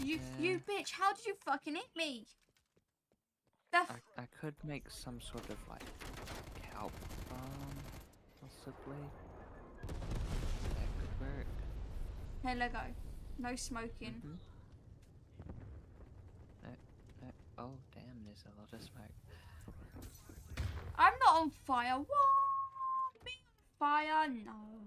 You bitch! How did you fucking hit me? I could make some sort of like kelp bomb, possibly. That could work. Hey, Lego. No smoking. Mm-hmm. Oh, damn, there's a lot of smoke. I'm not on fire. What? Me on fire? No.